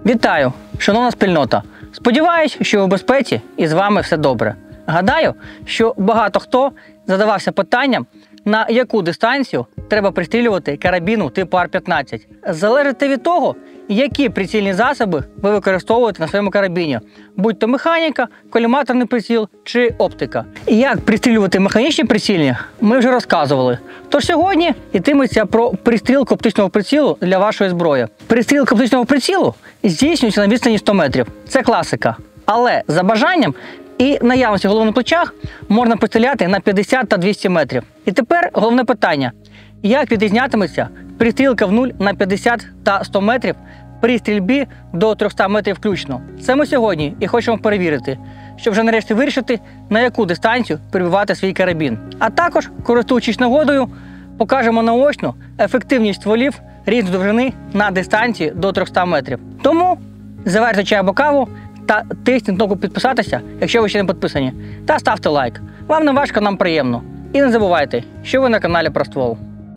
Вітаю, шановна спільнота! Сподіваюсь, що ви в безпеці і з вами все добре. Гадаю, що багато хто задавався питанням, на яку дистанцію треба пристрілювати карабіну типу Ар-15. Залежить від того, які прицільні засоби ви використовуєте на своєму карабіні, будь то механіка, коліматорний приціл чи оптика. І як пристрілювати механічні прицільні, ми вже розказували. Тож сьогодні йтиметься про пристрілку оптичного прицілу для вашої зброї. Пристрілка оптичного прицілу здійснюється на відстані 100 метрів. Це класика. Але за бажанням і наявності голови на плечах можна постріляти на 50 та 200 метрів. І тепер головне питання. Як відрізнятиметься пристрілка в нуль на 50 та 100 метрів при стрільбі до 300 метрів включно? Це ми сьогодні і хочемо перевірити, щоб вже нарешті вирішити, на яку дистанцію перебивати свій карабін. А також, користуючись нагодою, покажемо наочно ефективність стволів різної довжини на дистанції до 300 метрів. Тому заварте чай або каву та тисніть кнопку підписатися, якщо ви ще не підписані, та ставте лайк. Вам не важко, нам приємно. І не забувайте, що ви на каналі про ствол.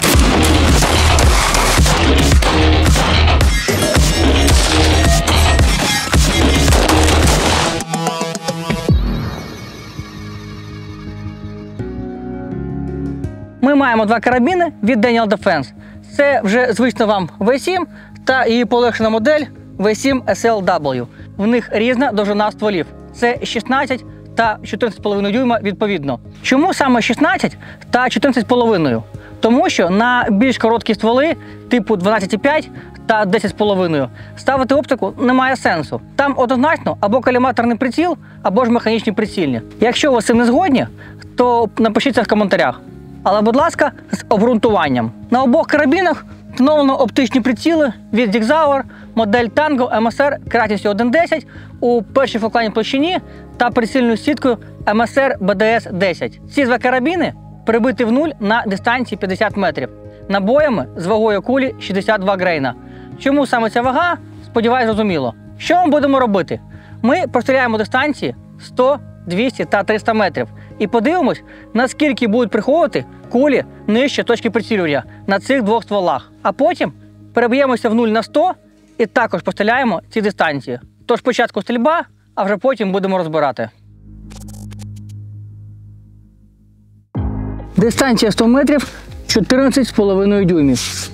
Ми маємо два карабіни від Daniel Defense. Це вже звична вам V7 та її полегшена модель V7 SLW. В них різна довжина стволів. Це 16 та 14,5 дюйма відповідно. Чому саме 16 та 14,5? Тому що на більш короткі стволи типу 12,5 та 10,5 ставити оптику немає сенсу. Там однозначно або коліматорний приціл, або ж механічні прицільні. Якщо ви з цим не згодні, то напишіть це в коментарях. Але, будь ласка, з обґрунтуванням. На обох карабінах встановлено оптичні приціли від Sig Sauer, модель Tango MSR кратністю 1.10 у першій фокальній площині та прицільною сіткою MSR BDS 10. Ці два карабіни прибиті в нуль на дистанції 50 метрів, набоями з вагою кулі 62 грейна. Чому саме ця вага? Сподіваюсь, зрозуміло. Що ми будемо робити? Ми постріляємо дистанції 100, 200 та 300 метрів і подивимось, наскільки будуть приходити кулі нижче точки прицілювання на цих двох стволах. А потім переб'ємося в 0 на 100 і також постріляємо ці дистанції. Тож спочатку стрільба, а вже потім будемо розбирати. Дистанція 100 метрів 14,5 дюймів.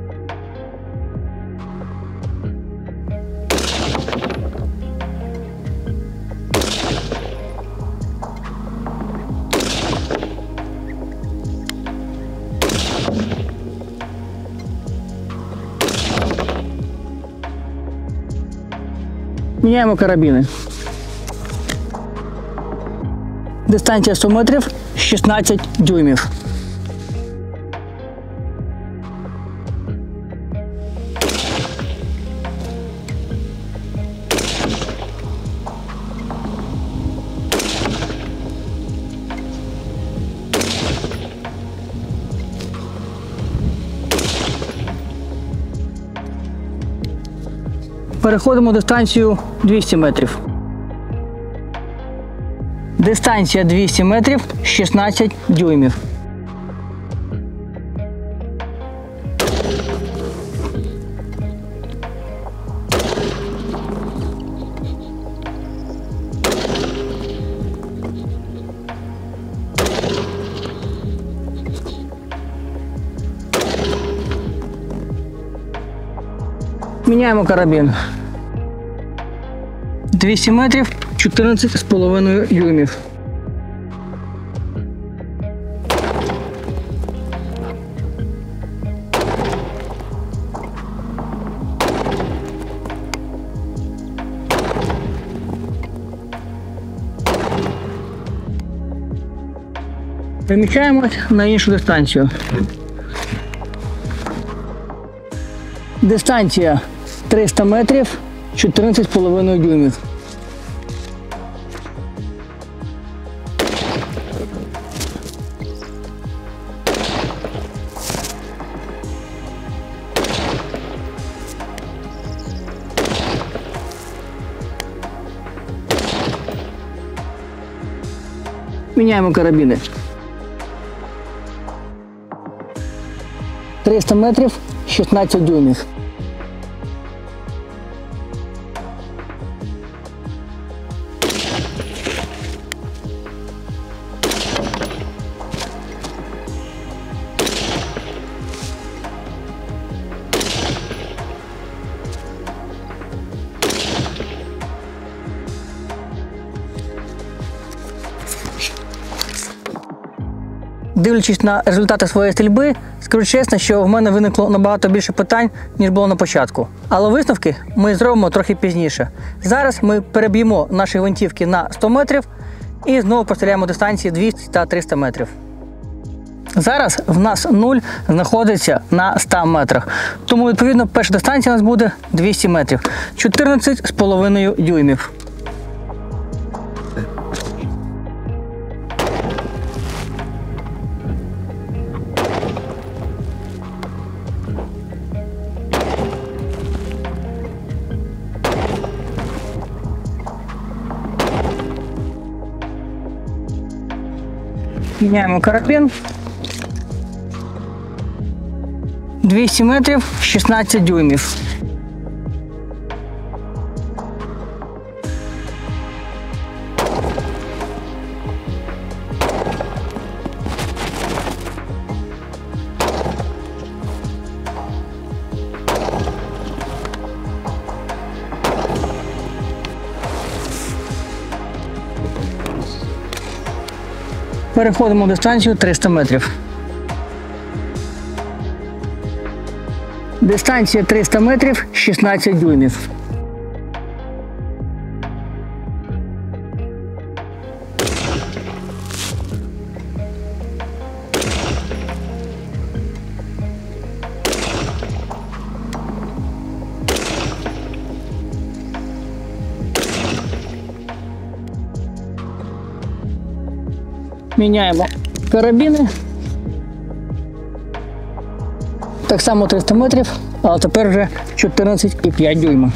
Міняємо карабіни. Дистанція 100 метрів 16 дюймів. Переходимо дистанцію 200 метрів. Дистанція 200 метрів 16 дюймів. Міняємо карабін. 200 метрів 14,5 дюймів. Переміщаємось на іншу дистанцію. Дистанція 300 метрів 14,5 дюймів. Міняємо карабіни. 300 метрів 16 дюймів. Дивлячись на результати своєї стрільби, скажу чесно, що в мене виникло набагато більше питань, ніж було на початку. Але висновки ми зробимо трохи пізніше. Зараз ми переб'ємо наші гвинтівки на 100 метрів і знову постріляємо дистанції 200 та 300 метрів. Зараз в нас 0 знаходиться на 100 метрах. Тому, відповідно, перша дистанція у нас буде 200 метрів. 14,5 дюймів. Міняємо карабін. 200 метрів, 16 дюймів. Переходимо в дистанцію 300 метрів. Дистанція 300 метрів, 16 дюймів. Міняємо карабіни. Так само 300 метрів, але тепер вже 14,5 дюйма.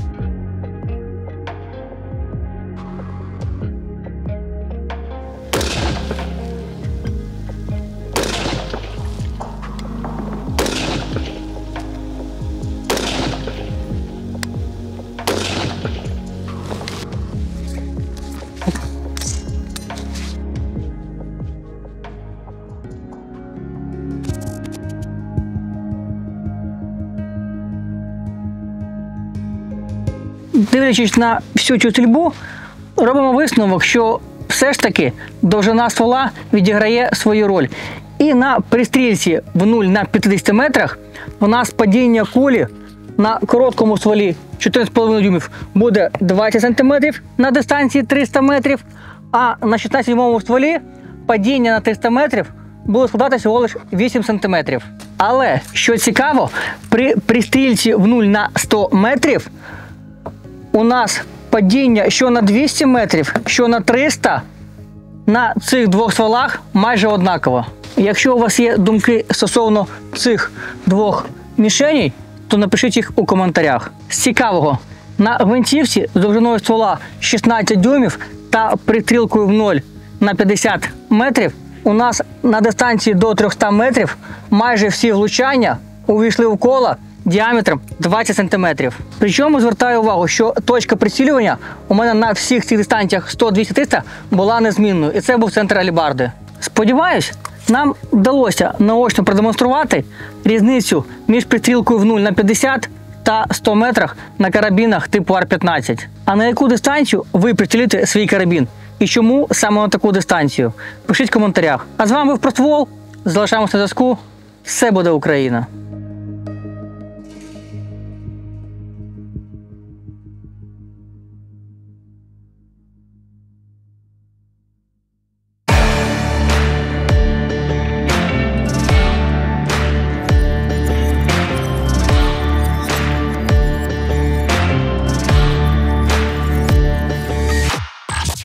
Дивлячись на всю цю стрільбу, робимо висновок, що все ж таки довжина ствола відіграє свою роль. І на пристрільці в 0 на 50 метрах у нас падіння кулі на короткому стволі 14,5 дюймів буде 20 см на дистанції 300 метрів, а на 16-дюймовому стволі падіння на 300 метрів буде складати всього лише 8 см. Але, що цікаво, при пристрільці в 0 на 100 метрів у нас падіння що на 200 метрів, що на 300 на цих двох стволах майже однаково. Якщо у вас є думки стосовно цих двох мішеней, то напишіть їх у коментарях. З цікавого, на гвинтівці з довжиною ствола 16 дюймів та пристрілкою в 0 на 50 метрів у нас на дистанції до 300 метрів майже всі влучання увійшли в коло діаметром 20 см. Причому звертаю увагу, що точка прицілювання у мене на всіх цих дистанціях 100, 200, 300 була незмінною. І це був центр алібарди. Сподіваюсь, нам вдалося наочно продемонструвати різницю між прицілкою в 0 на 50 та 100 метрах на карабінах типу Ар-15. А на яку дистанцію ви прицілите свій карабін? І чому саме на таку дистанцію? Пишіть в коментарях. А з вами був Про ствол. Залишаємося на зв'язку. Все буде Україна!